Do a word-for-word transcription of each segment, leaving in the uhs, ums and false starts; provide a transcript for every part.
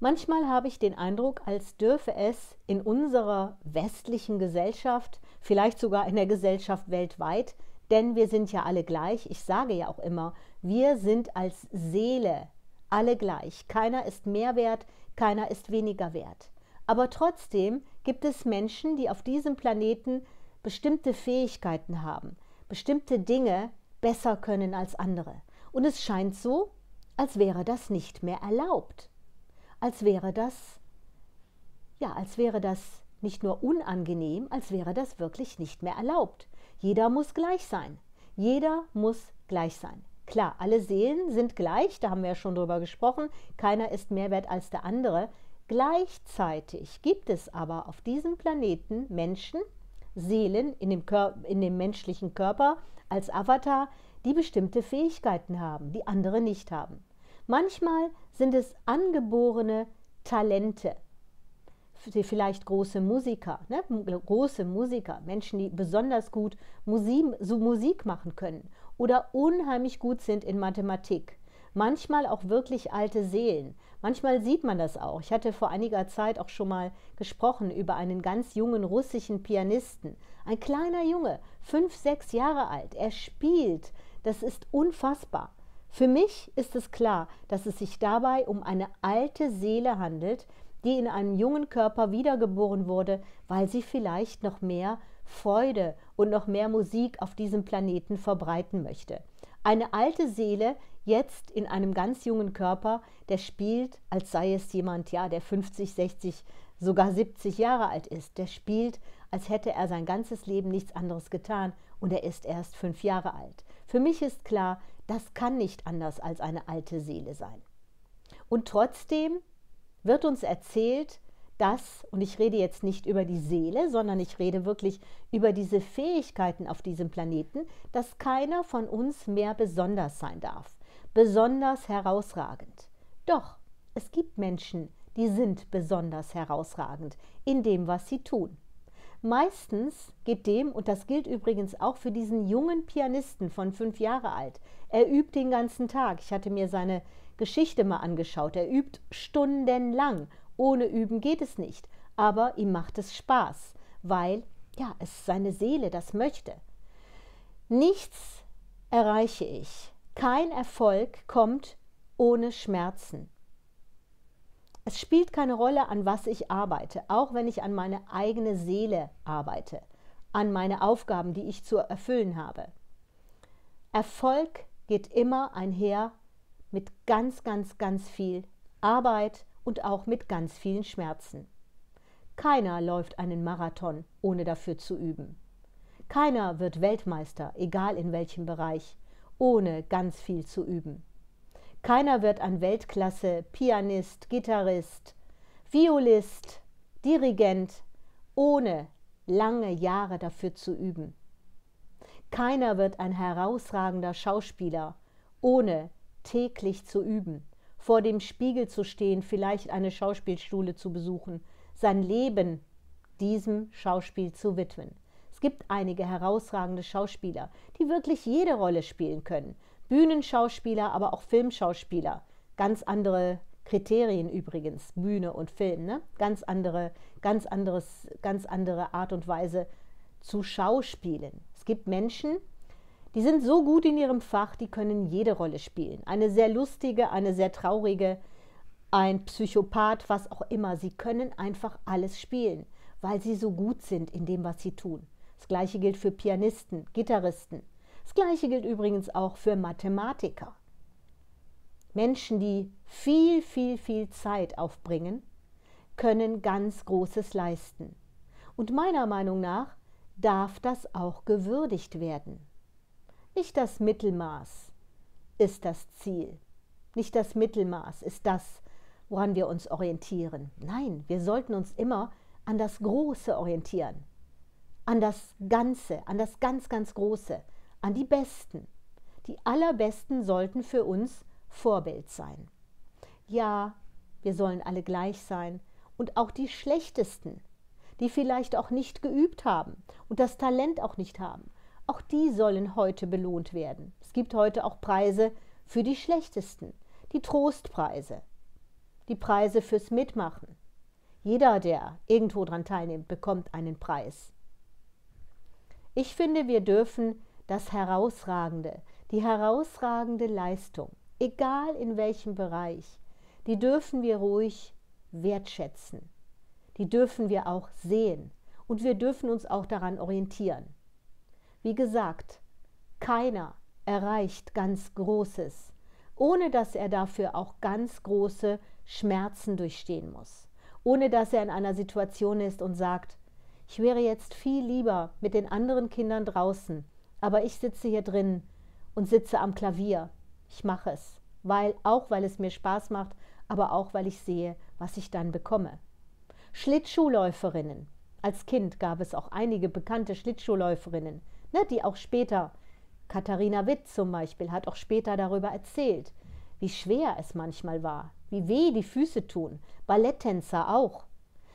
Manchmal habe ich den Eindruck, als dürfe es in unserer westlichen Gesellschaft, vielleicht sogar in der Gesellschaft weltweit, denn wir sind ja alle gleich, ich sage ja auch immer, wir sind als Seele alle gleich. Keiner ist mehr wert, keiner ist weniger wert. Aber trotzdem gibt es Menschen, die auf diesem Planeten bestimmte Fähigkeiten haben, bestimmte Dinge besser können als andere. Und es scheint so, als wäre das nicht mehr erlaubt. Als wäre das, ja, als wäre das nicht nur unangenehm, als wäre das wirklich nicht mehr erlaubt. Jeder muss gleich sein. Jeder muss gleich sein. Klar, alle Seelen sind gleich, da haben wir ja schon drüber gesprochen, keiner ist mehr wert als der andere. Gleichzeitig gibt es aber auf diesem Planeten Menschen, Seelen in dem, Kör- in dem menschlichen Körper als Avatar, die bestimmte Fähigkeiten haben, die andere nicht haben. Manchmal sind es angeborene Talente, vielleicht große Musiker, ne? große Musiker, Menschen, die besonders gut Musik, so Musik machen können oder unheimlich gut sind in Mathematik. Manchmal auch wirklich alte Seelen. Manchmal sieht man das auch. Ich hatte vor einiger Zeit auch schon mal gesprochen über einen ganz jungen russischen Pianisten. Ein kleiner Junge, fünf, sechs Jahre alt. Er spielt. Das ist unfassbar. Für mich ist es klar, dass es sich dabei um eine alte Seele handelt, die in einem jungen Körper wiedergeboren wurde, weil sie vielleicht noch mehr Freude und noch mehr Musik auf diesem Planeten verbreiten möchte. Eine alte Seele jetzt in einem ganz jungen Körper, der spielt, als sei es jemand, ja, der fünfzig, sechzig, sogar siebzig Jahre alt ist. Der spielt, als hätte er sein ganzes Leben nichts anderes getan und er ist erst fünf Jahre alt. Für mich ist klar, das kann nicht anders als eine alte Seele sein. Und trotzdem wird uns erzählt, dass, und ich rede jetzt nicht über die Seele, sondern ich rede wirklich über diese Fähigkeiten auf diesem Planeten, dass keiner von uns mehr besonders sein darf, besonders herausragend. Doch, es gibt Menschen, die sind besonders herausragend in dem, was sie tun. Meistens geht dem, und das gilt übrigens auch für diesen jungen Pianisten von fünf Jahre alt, er übt den ganzen Tag. Ich hatte mir seine Geschichte mal angeschaut. Er übt stundenlang. Ohne Üben geht es nicht. Aber ihm macht es Spaß, weil, ja, es seine Seele das möchte. Nichts erreiche ich. Kein Erfolg kommt ohne Schmerzen. Es spielt keine Rolle, an was ich arbeite, auch wenn ich an meine eigene Seele arbeite, an meine Aufgaben, die ich zu erfüllen habe. Erfolg geht immer einher mit ganz, ganz, ganz viel Arbeit und auch mit ganz vielen Schmerzen. Keiner läuft einen Marathon, ohne dafür zu üben. Keiner wird Weltmeister, egal in welchem Bereich, ohne ganz viel zu üben. Keiner wird ein Weltklasse-Pianist, Gitarrist, Violist, Dirigent, ohne lange Jahre dafür zu üben. Keiner wird ein herausragender Schauspieler, ohne täglich zu üben, vor dem Spiegel zu stehen, vielleicht eine Schauspielschule zu besuchen, sein Leben diesem Schauspiel zu widmen. Es gibt einige herausragende Schauspieler, die wirklich jede Rolle spielen können. Bühnenschauspieler, aber auch Filmschauspieler. Ganz andere Kriterien übrigens, Bühne und Film, ne? Ganz andere, ganz anderes, ganz andere Art und Weise zu schauspielen. Es gibt Menschen, die sind so gut in ihrem Fach, die können jede Rolle spielen. Eine sehr lustige, eine sehr traurige, ein Psychopath, was auch immer. Sie können einfach alles spielen, weil sie so gut sind in dem, was sie tun. Das Gleiche gilt für Pianisten, Gitarristen. Das Gleiche gilt übrigens auch für Mathematiker. Menschen, die viel, viel, viel Zeit aufbringen, können ganz Großes leisten. Und meiner Meinung nach darf das auch gewürdigt werden. Nicht das Mittelmaß ist das Ziel. Nicht das Mittelmaß ist das, woran wir uns orientieren. Nein, wir sollten uns immer an das Große orientieren. An das Ganze, an das ganz, ganz Große, an die Besten. Die Allerbesten sollten für uns Vorbild sein. Ja, wir sollen alle gleich sein und auch die Schlechtesten, die vielleicht auch nicht geübt haben und das Talent auch nicht haben, auch die sollen heute belohnt werden. Es gibt heute auch Preise für die Schlechtesten, die Trostpreise. die Preise fürs Mitmachen. Jeder, der irgendwo dran teilnimmt, bekommt einen Preis. Ich finde, wir dürfen das Herausragende, die herausragende Leistung, egal in welchem Bereich, die dürfen wir ruhig wertschätzen. Die dürfen wir auch sehen und wir dürfen uns auch daran orientieren. Wie gesagt, keiner erreicht ganz Großes, ohne dass er dafür auch ganz große Schmerzen durchstehen muss. Ohne dass er in einer Situation ist und sagt, ich wäre jetzt viel lieber mit den anderen Kindern draußen, aber ich sitze hier drin und sitze am Klavier. Ich mache es, weil, auch weil es mir Spaß macht, aber auch weil ich sehe, was ich dann bekomme. Schlittschuhläuferinnen. Als Kind gab es auch einige bekannte Schlittschuhläuferinnen, ne, die auch später, Katharina Witt zum Beispiel, hat auch später darüber erzählt, wie schwer es manchmal war, wie weh die Füße tun, Balletttänzer auch.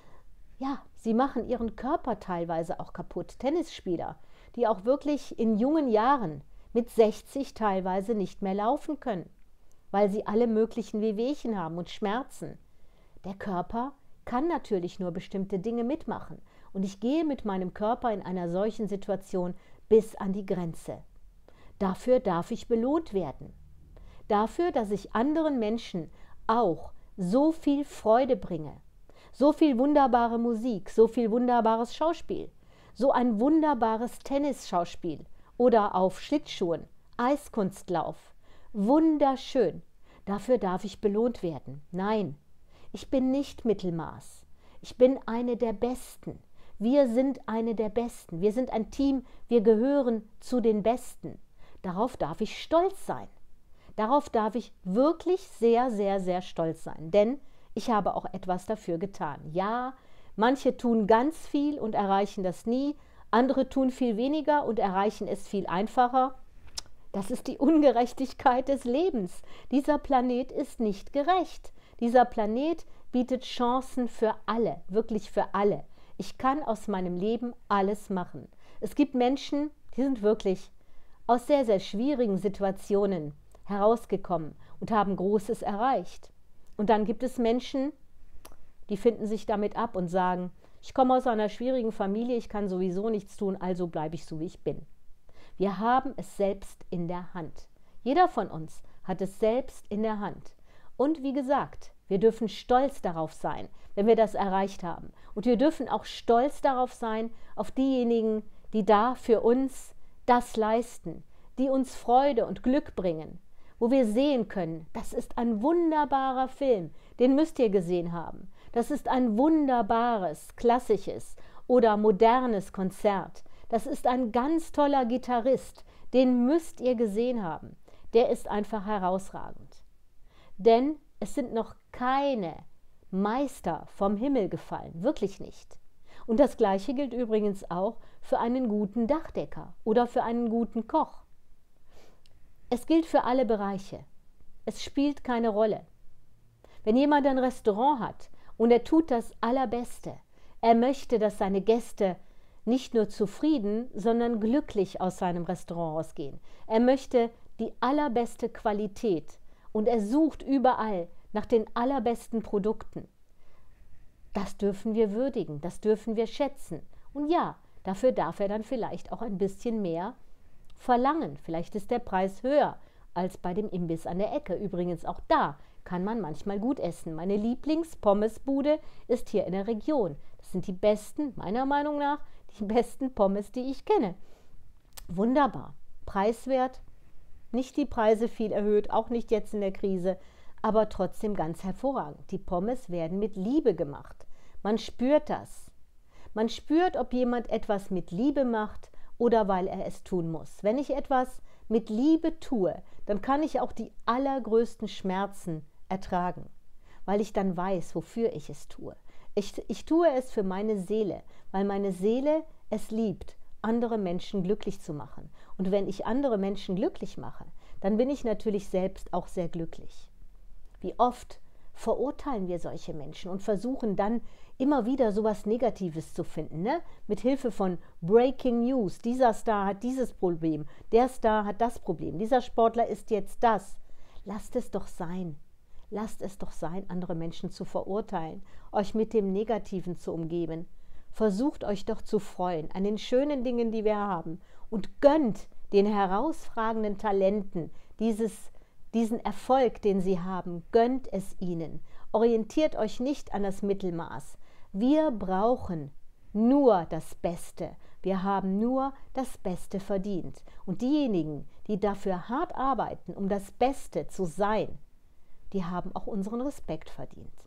Ja, sie machen ihren Körper teilweise auch kaputt, Tennisspieler, die auch wirklich in jungen Jahren mit sechzig teilweise nicht mehr laufen können, weil sie alle möglichen Wehwehchen haben und Schmerzen. Der Körper kann natürlich nur bestimmte Dinge mitmachen und ich gehe mit meinem Körper in einer solchen Situation bis an die Grenze. Dafür darf ich belohnt werden. Dafür, dass ich anderen Menschen auch so viel Freude bringe, so viel wunderbare Musik, so viel wunderbares Schauspiel, so ein wunderbares Tennisschauspiel oder auf Schlittschuhen, Eiskunstlauf. Wunderschön. Dafür darf ich belohnt werden. Nein, ich bin nicht Mittelmaß. Ich bin eine der Besten. Wir sind eine der Besten. Wir sind ein Team, wir gehören zu den Besten. Darauf darf ich stolz sein. Darauf darf ich wirklich sehr, sehr, sehr stolz sein, denn ich habe auch etwas dafür getan. Ja, manche tun ganz viel und erreichen das nie, andere tun viel weniger und erreichen es viel einfacher. Das ist die Ungerechtigkeit des Lebens. Dieser Planet ist nicht gerecht. Dieser Planet bietet Chancen für alle, wirklich für alle. Ich kann aus meinem Leben alles machen. Es gibt Menschen, die sind wirklich aus sehr, sehr schwierigen Situationen herausgekommen und haben Großes erreicht. Und dann gibt es Menschen, die finden sich damit ab und sagen, ich komme aus einer schwierigen Familie, ich kann sowieso nichts tun, also bleibe ich so, wie ich bin. Wir haben es selbst in der Hand. Jeder von uns hat es selbst in der Hand. Und wie gesagt, wir dürfen stolz darauf sein, wenn wir das erreicht haben. Und wir dürfen auch stolz darauf sein, auf diejenigen, die da für uns das leisten, die uns Freude und Glück bringen, wo wir sehen können, das ist ein wunderbarer Film, den müsst ihr gesehen haben. Das ist ein wunderbares, klassisches oder modernes Konzert. Das ist ein ganz toller Gitarrist, den müsst ihr gesehen haben. Der ist einfach herausragend. Denn es sind noch keine Meister vom Himmel gefallen, wirklich nicht. Und das Gleiche gilt übrigens auch für einen guten Dachdecker oder für einen guten Koch. Es gilt für alle Bereiche. Es spielt keine Rolle. Wenn jemand ein Restaurant hat und er tut das Allerbeste, er möchte, dass seine Gäste nicht nur zufrieden, sondern glücklich aus seinem Restaurant rausgehen. Er möchte die allerbeste Qualität und er sucht überall nach den allerbesten Produkten. Das dürfen wir würdigen, das dürfen wir schätzen. Und ja, dafür darf er dann vielleicht auch ein bisschen mehr verlangen. Vielleicht ist der Preis höher als bei dem Imbiss an der Ecke. Übrigens auch da kann man manchmal gut essen. Meine Lieblings-Pommesbude ist hier in der Region. Das sind die besten, meiner Meinung nach, die besten Pommes, die ich kenne. Wunderbar. Preiswert. Nicht die Preise viel erhöht, auch nicht jetzt in der Krise, aber trotzdem ganz hervorragend. Die Pommes werden mit Liebe gemacht. Man spürt das. Man spürt, ob jemand etwas mit Liebe macht oder weil er es tun muss. Wenn ich etwas mit Liebe tue, dann kann ich auch die allergrößten Schmerzen ertragen, weil ich dann weiß, wofür ich es tue. Ich, ich tue es für meine Seele, weil meine Seele es liebt, andere Menschen glücklich zu machen. Und wenn ich andere Menschen glücklich mache, dann bin ich natürlich selbst auch sehr glücklich. Wie oft verurteilen wir solche Menschen und versuchen dann immer wieder sowas Negatives zu finden, ne? Mit Hilfe von Breaking News. Dieser Star hat dieses Problem, der Star hat das Problem, dieser Sportler ist jetzt das. Lasst es doch sein. Lasst es doch sein, andere Menschen zu verurteilen, euch mit dem Negativen zu umgeben. Versucht euch doch zu freuen an den schönen Dingen, die wir haben, und gönnt den herausragenden Talenten dieses, diesen Erfolg, den sie haben, gönnt es ihnen. Orientiert euch nicht an das Mittelmaß. Wir brauchen nur das Beste. Wir haben nur das Beste verdient. Und diejenigen, die dafür hart arbeiten, um das Beste zu sein, die haben auch unseren Respekt verdient.